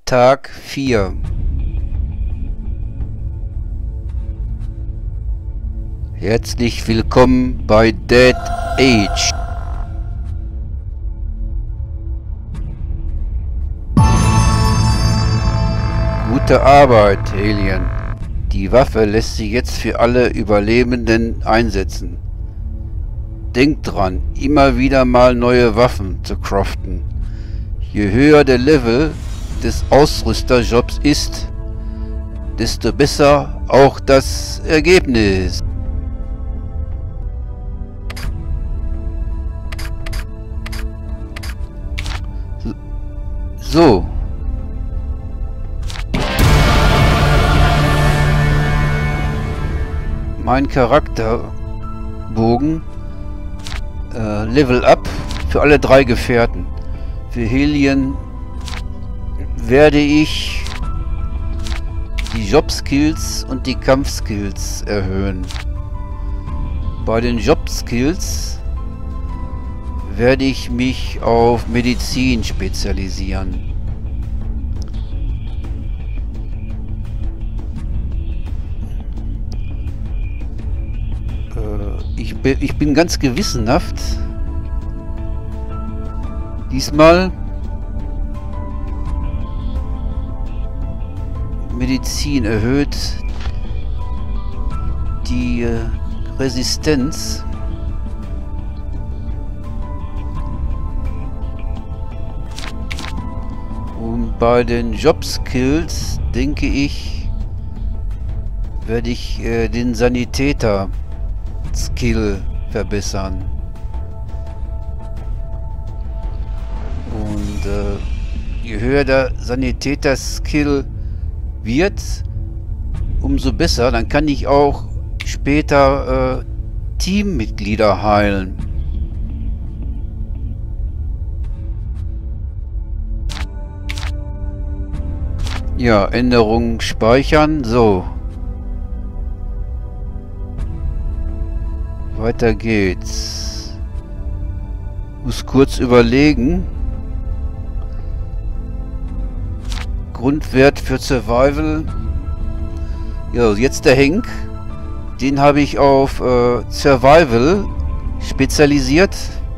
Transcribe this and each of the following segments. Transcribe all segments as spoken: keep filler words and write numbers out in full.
Tag vier. Herzlich willkommen bei Dead Age. Gute Arbeit, Alien. Die Waffe lässt sich jetzt für alle Überlebenden einsetzen. Denkt dran, immer wieder mal neue Waffen zu craften. Je höher der Level des Ausrüsterjobs ist, desto besser auch das Ergebnis. So. Mein Charakterbogen äh, Level Up für alle drei Gefährten. Für Helien werde ich die Jobskills und die Kampfskills erhöhen. Bei den Jobskills werde ich mich auf Medizin spezialisieren. Äh, ich, be ich bin ganz gewissenhaft. Diesmal Medizin erhöht die äh, Resistenz. Und bei den Jobskills, denke ich, werde ich äh, den Sanitäter-Skill verbessern. Und äh, je höher der Sanitäter-Skill wird, umso besser. Dann kann ich auch später äh, Teammitglieder heilen. Ja, Änderungen speichern. So. Weiter geht's. Muss kurz überlegen. Grundwert für Survival. Ja, jetzt der Henk. Den habe ich auf äh, Survival spezialisiert.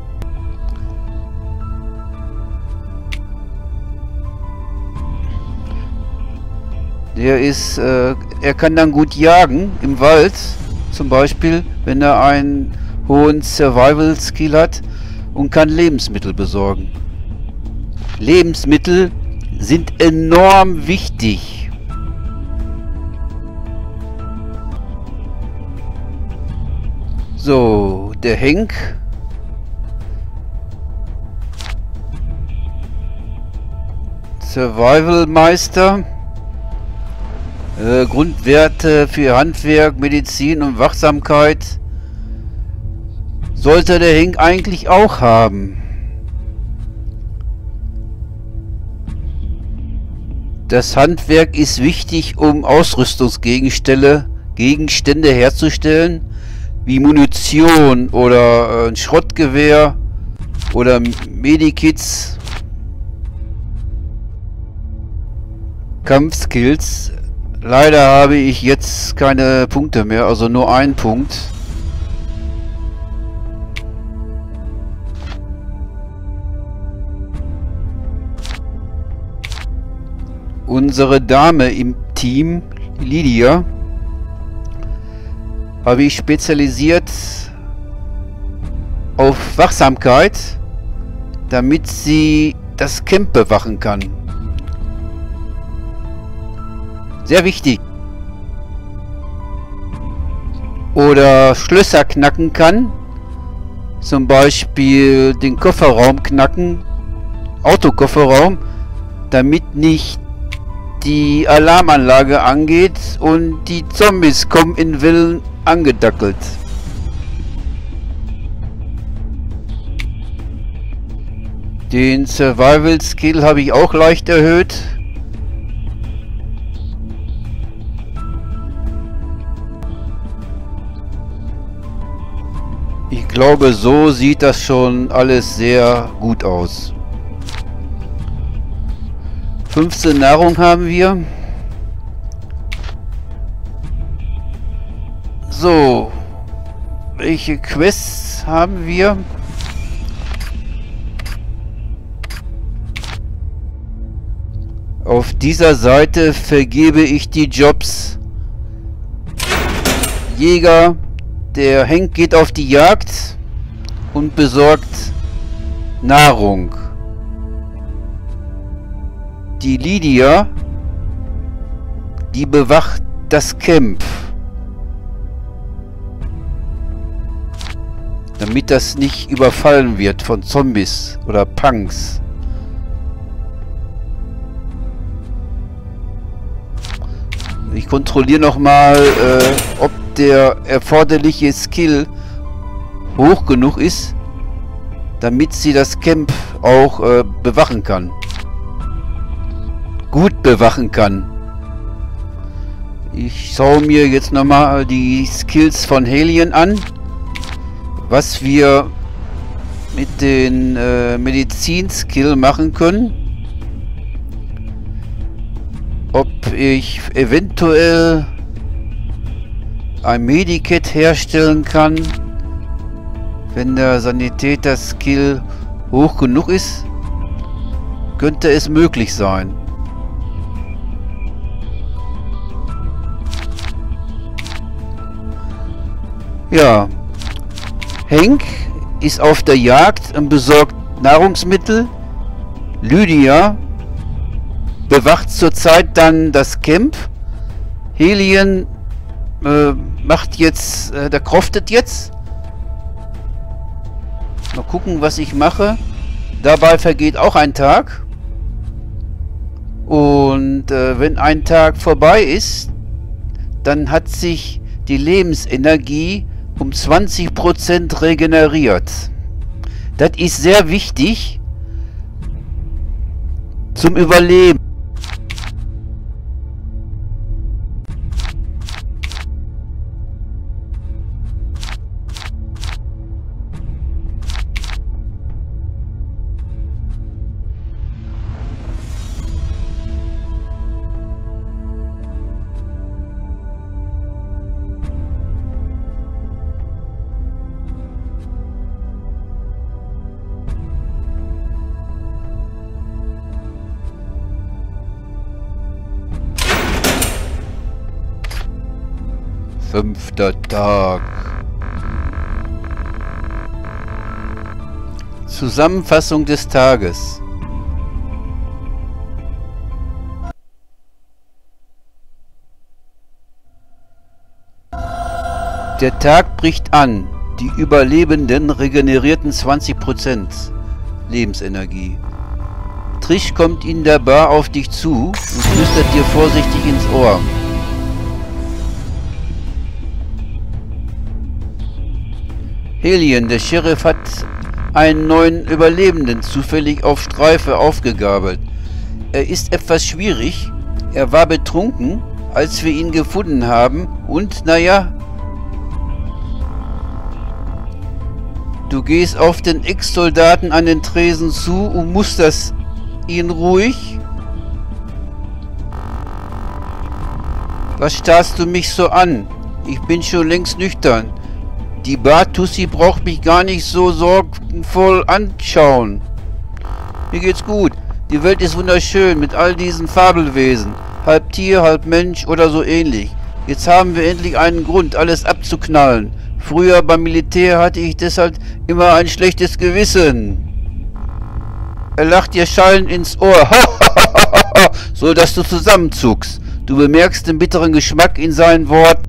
Der ist, äh, er kann dann gut jagen im Wald, zum Beispiel, wenn er einen hohen Survival-Skill hat, und kann Lebensmittel besorgen. Lebensmittel sind enorm wichtig. So, der Henk. Survival Meister. Äh, Grundwerte für Handwerk, Medizin und Wachsamkeit sollte der Henk eigentlich auch haben. Das Handwerk ist wichtig, um Ausrüstungsgegenstände Gegenstände herzustellen, wie Munition oder äh, ein Schrottgewehr oder Medikits. Kampfskills. Leider habe ich jetzt keine Punkte mehr, also nur einen Punkt. Unsere Dame im Team, Lydia, habe ich spezialisiert auf Wachsamkeit, damit sie das Camp bewachen kann. Sehr wichtig. Oder Schlösser knacken kann. Zum Beispiel den Kofferraum knacken. Autokofferraum. Damit nicht die Alarmanlage angeht und die Zombies kommen in Wellen angedackelt. Den Survival Skill habe ich auch leicht erhöht. Ich glaube, so sieht das schon alles sehr gut aus. fünfzehn Nahrung haben wir. So. Welche Quests haben wir? Auf dieser Seite vergebe ich die Jobs. Jäger, der Henk geht auf die Jagd und besorgt Nahrung. Die Lydia, die bewacht das Camp. Damit das nicht überfallen wird von Zombies oder Punks. Ich kontrolliere nochmal, äh, ob der erforderliche Skill hoch genug ist, damit sie das Camp auch äh, bewachen kann. Gut bewachen kann. Ich schaue mir jetzt nochmal die Skills von Helien an. Was wir mit den äh, Medizin-Skill machen können. Ob ich eventuell ein Medikit herstellen kann, wenn der Sanitäter-Skill hoch genug ist, könnte es möglich sein. Ja, Henk ist auf der Jagd und besorgt Nahrungsmittel. Lydia bewacht zurzeit dann das Camp. Helien äh, macht jetzt, äh, der croftet jetzt. Mal gucken, was ich mache. Dabei vergeht auch ein Tag. Und äh, wenn ein Tag vorbei ist, dann hat sich die Lebensenergie um zwanzig Prozent regeneriert. Das ist sehr wichtig zum Überleben. Fünfter Tag. Zusammenfassung des Tages. Der Tag bricht an. Die Überlebenden regenerierten zwanzig Prozent Lebensenergie. Trish kommt in der Bar auf dich zu und flüstert dir vorsichtig ins Ohr. Helien, der Sheriff hat einen neuen Überlebenden zufällig auf Streife aufgegabelt. Er ist etwas schwierig. Er war betrunken, als wir ihn gefunden haben. Und, naja, du gehst auf den Ex-Soldaten an den Tresen zu und musterst ihn ruhig. Was starrst du mich so an? Ich bin schon längst nüchtern. Die Bar-Tussi braucht mich gar nicht so sorgenvoll anschauen. Mir geht's gut. Die Welt ist wunderschön mit all diesen Fabelwesen. Halb Tier, halb Mensch oder so ähnlich. Jetzt haben wir endlich einen Grund, alles abzuknallen. Früher beim Militär hatte ich deshalb immer ein schlechtes Gewissen. Er lacht dir schallend ins Ohr. So dass du zusammenzuckst. Du bemerkst den bitteren Geschmack in seinen Worten.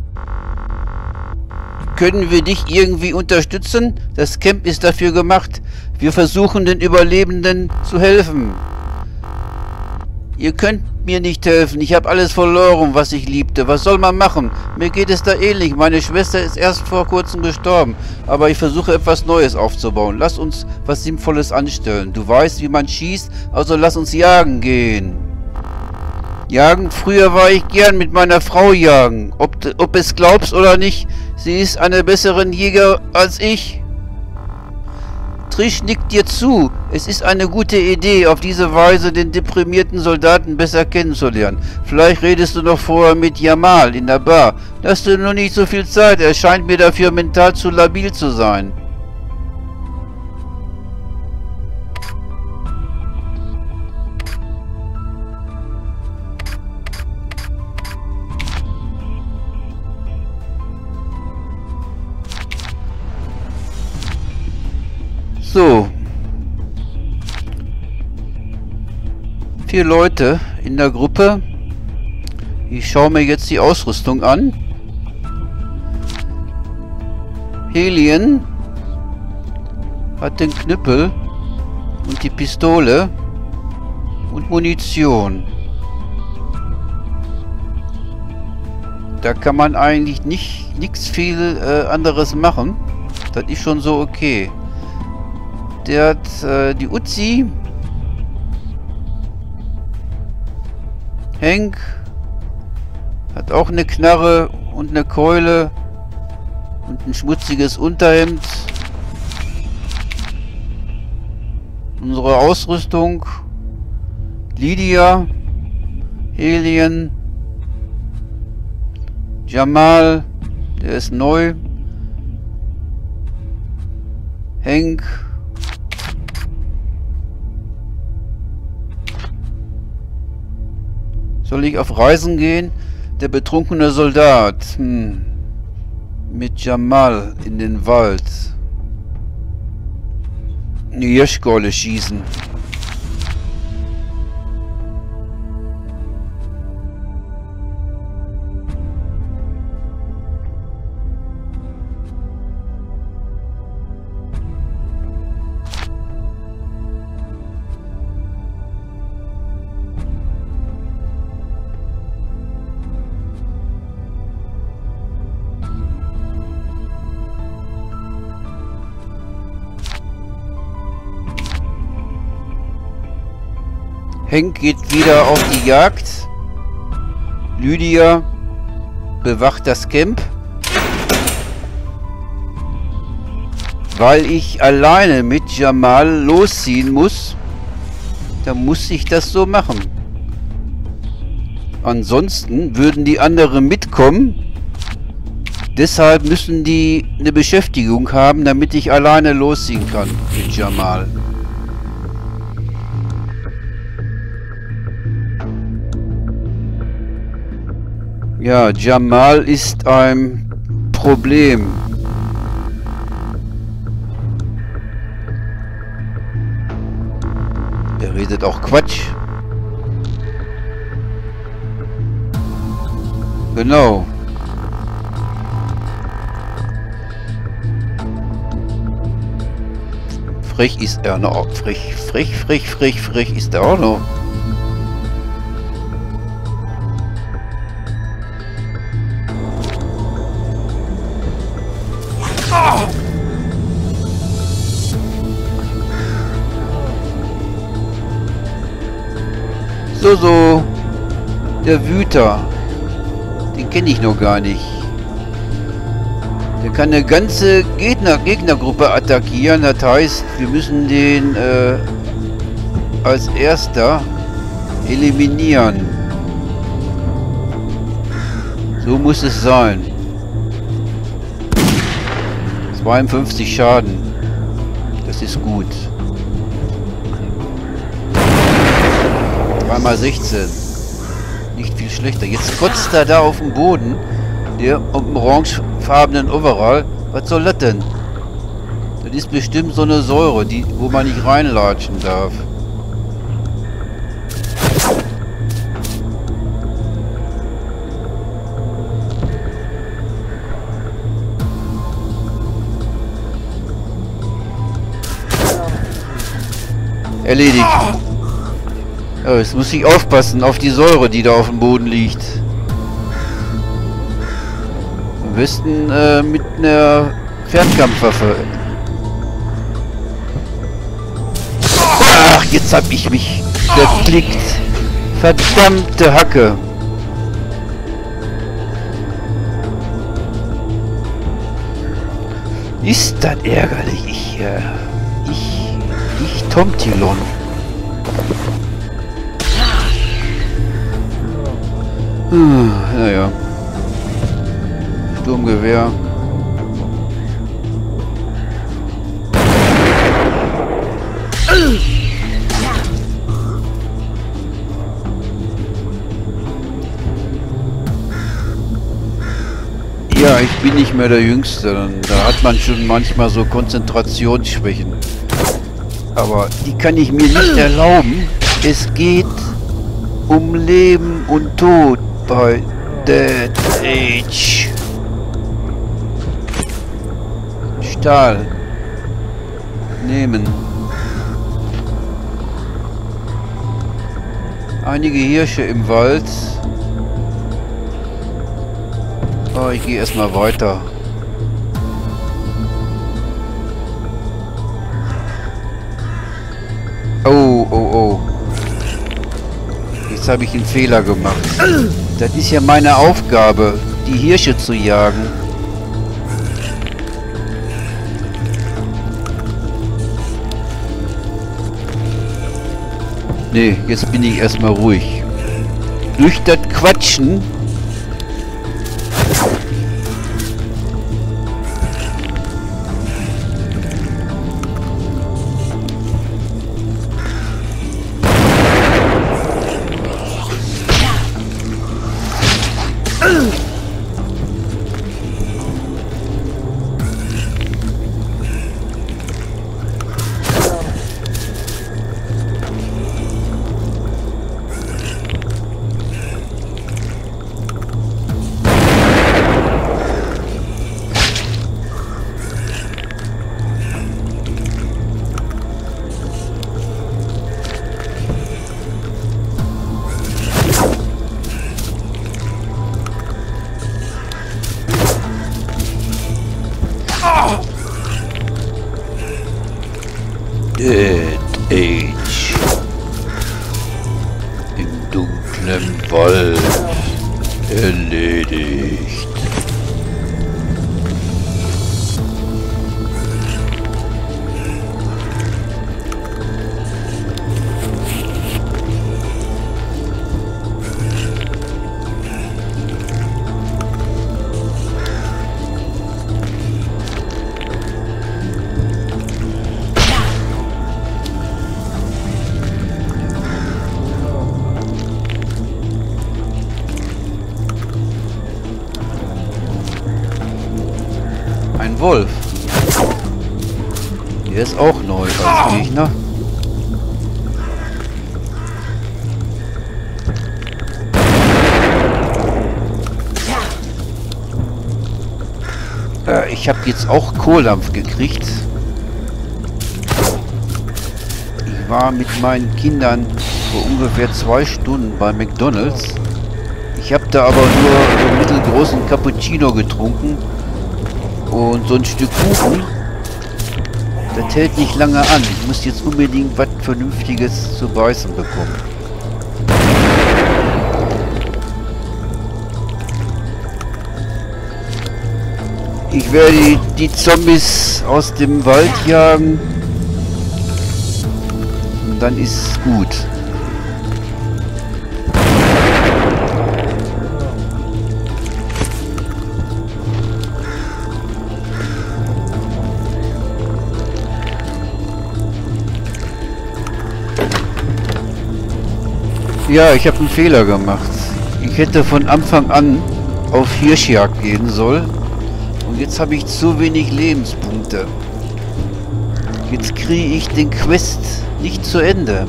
Können wir dich irgendwie unterstützen? Das Camp ist dafür gemacht. Wir versuchen den Überlebenden zu helfen. Ihr könnt mir nicht helfen. Ich habe alles verloren, was ich liebte. Was soll man machen? Mir geht es da ähnlich. Meine Schwester ist erst vor kurzem gestorben. Aber ich versuche etwas Neues aufzubauen. Lass uns was Sinnvolles anstellen. Du weißt, wie man schießt, also lass uns jagen gehen. Jagen? Früher war ich gern mit meiner Frau jagen. Ob, ob es glaubst oder nicht, sie ist eine bessere Jäger als ich. Trish nickt dir zu. Es ist eine gute Idee, auf diese Weise den deprimierten Soldaten besser kennenzulernen. Vielleicht redest du noch vorher mit Jamal in der Bar. Hast du nur nicht so viel Zeit. Er scheint mir dafür mental zu labil zu sein. So. Vier Leute in der Gruppe. Ich schaue mir jetzt die Ausrüstung an. Helien hat den Knüppel und die Pistole und Munition. Da kann man eigentlich nicht nichts viel äh, anderes machen. Das ist schon so okay. Der hat äh, die Uzi. Hank hat auch eine Knarre und eine Keule und ein schmutziges Unterhemd. Unsere Ausrüstung. Lydia, Helien, Jamal, der ist neu. Hank. Soll ich auf Reisen gehen? Der betrunkene Soldat. Hm. Mit Jamal in den Wald. Eine Hirschgorle schießen. Hank geht wieder auf die Jagd. Lydia bewacht das Camp. Weil ich alleine mit Jamal losziehen muss, dann muss ich das so machen. Ansonsten würden die anderen mitkommen. Deshalb müssen die eine Beschäftigung haben, damit ich alleine losziehen kann mit Jamal. Ja, Jamal ist ein Problem. Er redet auch Quatsch. Genau. Frech ist er noch. Frech, frech, frech, frech, frech ist er auch noch. So, so. Der Wüter. Den kenne ich noch gar nicht. Der kann eine ganze Gegner Gegnergruppe attackieren. Das heißt, wir müssen den äh, als erster eliminieren. So muss es sein. zweiundfünfzig Schaden. Das ist gut. drei mal sechzehn. Nicht viel schlechter. Jetzt kotzt er da auf dem Boden. Der auf dem orangefarbenen Overall. Was soll das denn? Das ist bestimmt so eine Säure, die, wo man nicht reinlatschen darf. Erledigt. Oh, jetzt muss ich aufpassen auf die Säure, die da auf dem Boden liegt. Am besten äh, mit einer Fernkampfwaffe. Ach, jetzt hab ich mich geklickt. Verdammte Hacke. Ist das ärgerlich. Ich, äh, Nicht, nicht Tomtilon. Hm, naja. Sturmgewehr. Ja, ich bin nicht mehr der Jüngste. Da hat man schon manchmal so Konzentrationsschwächen. Aber die kann ich mir nicht erlauben. Es geht um Leben und Tod bei Dead Age. Stahl. Nehmen. Einige Hirsche im Wald. Oh, ich gehe erstmal weiter. Oh, oh, oh. Jetzt habe ich einen Fehler gemacht. Das ist ja meine Aufgabe, die Hirsche zu jagen. Nee, jetzt bin ich erstmal ruhig. Durch das Quatschen Dead Age. Im dunklen Wald. Erledigt. Ein Wolf. Der ist auch neu als Gegner. Äh, ich habe jetzt auch Kohldampf gekriegt. Ich war mit meinen Kindern vor ungefähr zwei Stunden bei McDonald's. Ich habe da aber nur so einen mittelgroßen Cappuccino getrunken. Und so ein Stück Kuchen, das hält nicht lange an. Ich muss jetzt unbedingt was Vernünftiges zu beißen bekommen. Ich werde die, die Zombies aus dem Wald jagen. Und dann ist gut. Ja, ich habe einen Fehler gemacht. Ich hätte von Anfang an auf Hirschjagd gehen sollen. Und jetzt habe ich zu wenig Lebenspunkte. Jetzt kriege ich den Quest nicht zu Ende.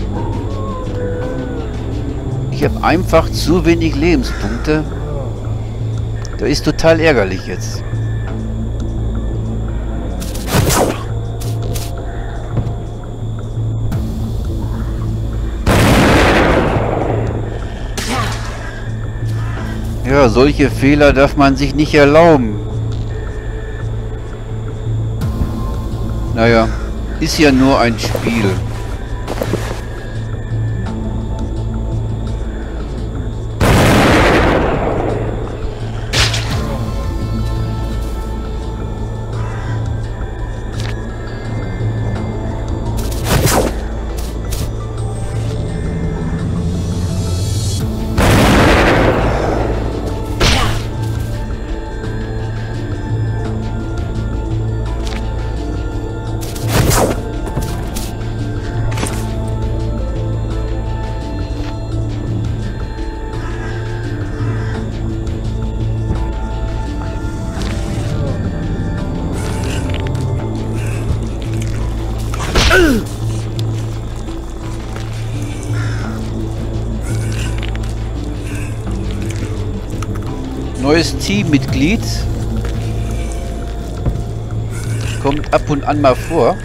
Ich habe einfach zu wenig Lebenspunkte. Das ist total ärgerlich jetzt. Ja, solche Fehler darf man sich nicht erlauben. Naja, ist ja nur ein Spiel. Neues Teammitglied. Kommt ab und an mal vor.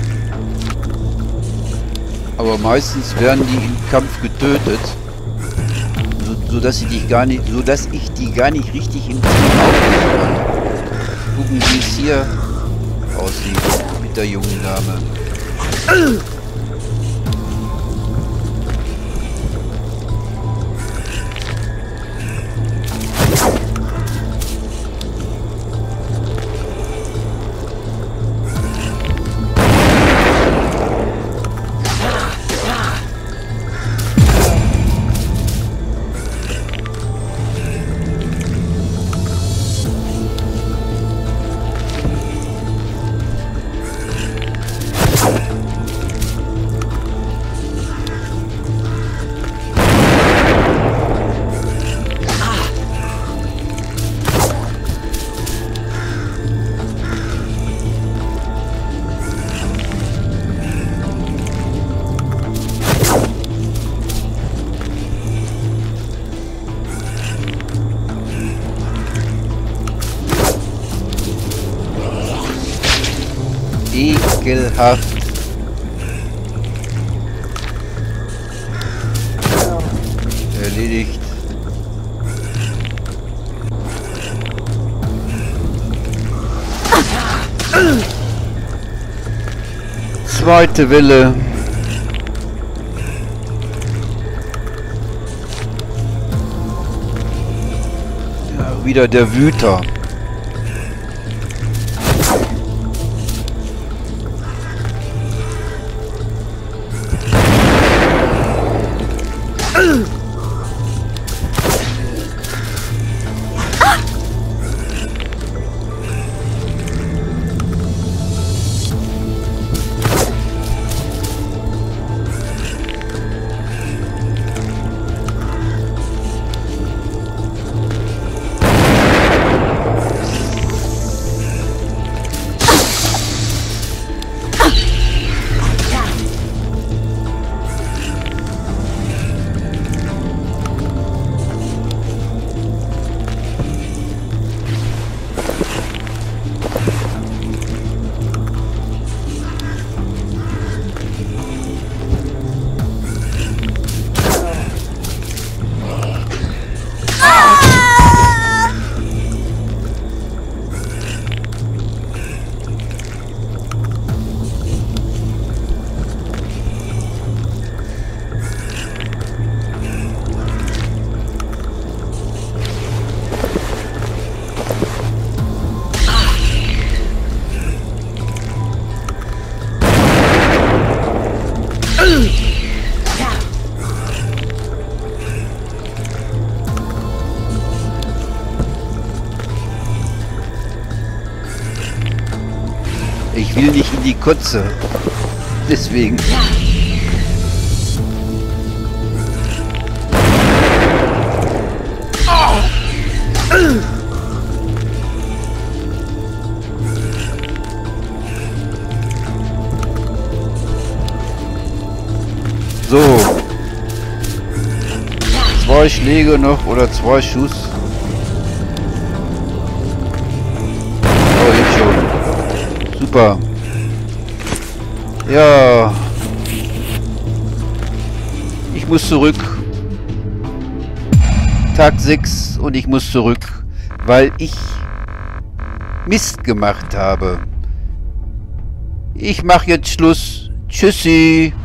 Aber meistens werden die im Kampf getötet. So, so dass ich die gar nicht, so dass ich die gar nicht richtig im Team aufnehmen kann. Gucken, wie es hier aussieht mit der jungen Dame. Ekelhaft. Erledigt. Zweite Welle. Ja, wieder der Wüter. Ich will nicht in die Kotze. Deswegen. So. Zwei Schläge noch oder zwei Schuss. Oh, jetzt schon. Super. Ja. Ich muss zurück. Tag sechs und ich muss zurück, weil ich Mist gemacht habe. Ich mache jetzt Schluss. Tschüssi.